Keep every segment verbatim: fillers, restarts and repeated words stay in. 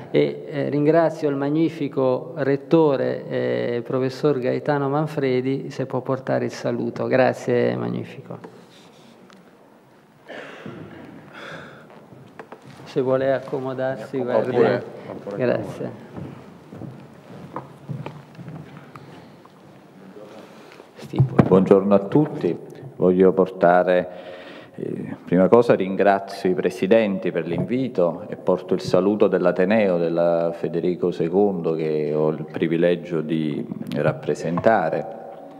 e eh, ringrazio il magnifico rettore, eh, professor Gaetano Manfredi, se può portare il saluto. Grazie, magnifico. Se vuole accomodarsi, guardi. Oppure, Grazie. Buongiorno a tutti. Voglio portare, eh, prima cosa ringrazio i presidenti per l'invito e porto il saluto dell'Ateneo, della Federico secondo, che ho il privilegio di rappresentare.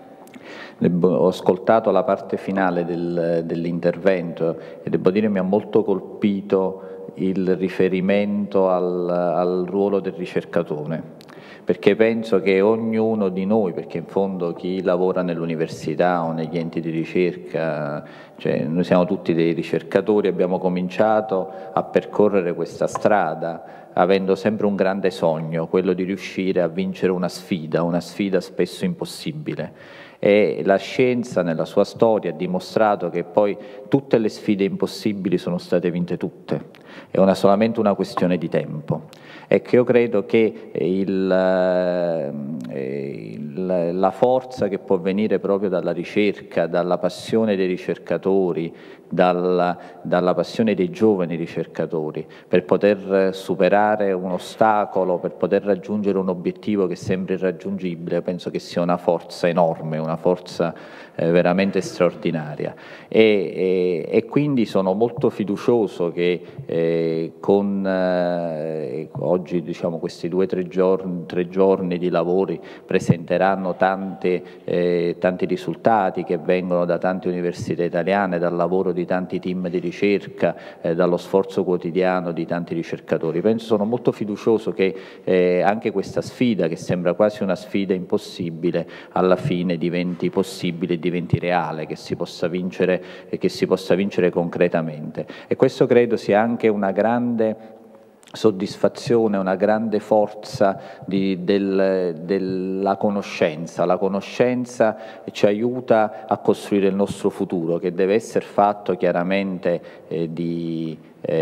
Ho ascoltato la parte finale del, dell'intervento e devo dire mi ha molto colpito il riferimento al, al ruolo del ricercatore, perché penso che ognuno di noi, perché in fondo chi lavora nell'università o negli enti di ricerca, cioè noi siamo tutti dei ricercatori, abbiamo cominciato a percorrere questa strada avendo sempre un grande sogno, quello di riuscire a vincere una sfida, una sfida spesso impossibile. E la scienza nella sua storia ha dimostrato che poi tutte le sfide impossibili sono state vinte tutte, è una, solamente una questione di tempo. Ecco, io credo che il, il, la forza che può venire proprio dalla ricerca, dalla passione dei ricercatori, dalla, dalla passione dei giovani ricercatori, per poter superare un ostacolo, per poter raggiungere un obiettivo che sembra irraggiungibile, penso che sia una forza enorme, una forza eh, veramente straordinaria. E, e, e quindi sono molto fiducioso che eh, con eh, oggi diciamo, questi due o tre giorni, tre giorni di lavori presenteranno tante, eh, tanti risultati che vengono da tante università italiane, dal lavoro di tanti team di ricerca, eh, dallo sforzo quotidiano di tanti ricercatori. Penso, sono molto fiducioso che eh, anche questa sfida, che sembra quasi una sfida impossibile, alla fine diventi possibile e diventi reale, che si possa vincere, e che si possa vincere concretamente. E questo credo sia anche una grande soddisfazione, una grande forza di, del, della conoscenza. La conoscenza ci aiuta a costruire il nostro futuro, che deve essere fatto chiaramente eh, di,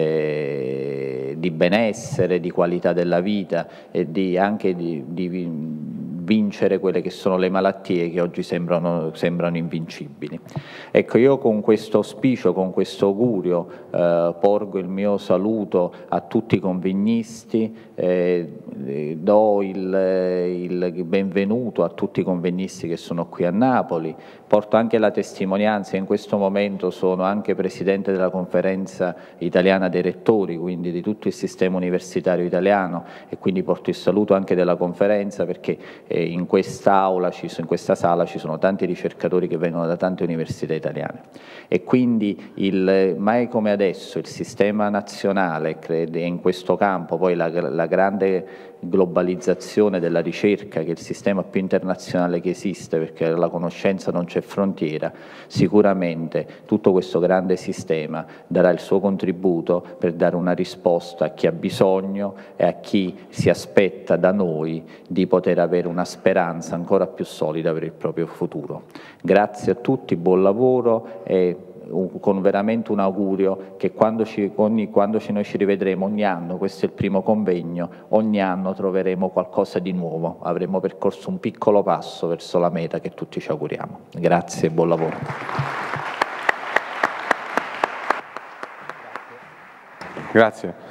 eh, di benessere, di qualità della vita e di, anche di, di vincere quelle che sono le malattie che oggi sembrano, sembrano invincibili. Ecco, io con questo auspicio, con questo augurio, eh, porgo il mio saluto a tutti i convegnisti, eh, do il, il benvenuto a tutti i convegnisti che sono qui a Napoli, porto anche la testimonianza, in questo momento sono anche Presidente della Conferenza Italiana dei Rettori, quindi di tutto il sistema universitario italiano, e quindi porto il saluto anche della conferenza, perché eh, in quest'aula, in questa sala ci sono tanti ricercatori che vengono da tante università italiane e quindi il, mai come adesso il sistema nazionale crede in questo campo, poi la, la grande globalizzazione della ricerca, che è il sistema più internazionale che esiste, perché la conoscenza non c'è frontiera, sicuramente tutto questo grande sistema darà il suo contributo per dare una risposta a chi ha bisogno e a chi si aspetta da noi di poter avere una speranza ancora più solida per il proprio futuro. Grazie a tutti, buon lavoro e con veramente un augurio che quando, ci, ogni, quando ci, noi ci rivedremo ogni anno, questo è il primo convegno, ogni anno troveremo qualcosa di nuovo, avremo percorso un piccolo passo verso la meta che tutti ci auguriamo. Grazie e buon lavoro. Grazie.